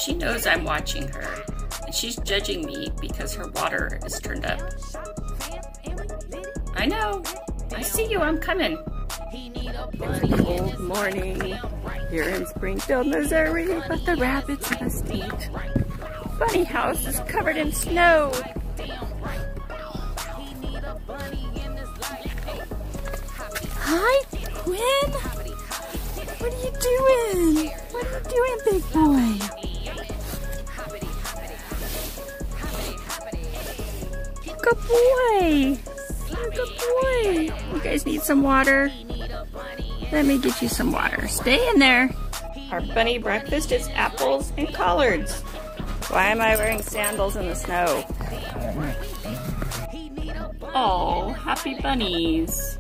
She knows I'm watching her, and she's judging me because her water is turned up. I know. I see you. I'm coming. It's a cold morning here in Springfield, Missouri, but the rabbits must eat. Bunny house is covered in snow. Hi, Quinn. What are you doing? What are you doing, big boy? Good boy. Good boy. You guys need some water? Let me get you some water. Stay in there. Our bunny breakfast is apples and collards. Why am I wearing sandals in the snow? Oh, happy bunnies.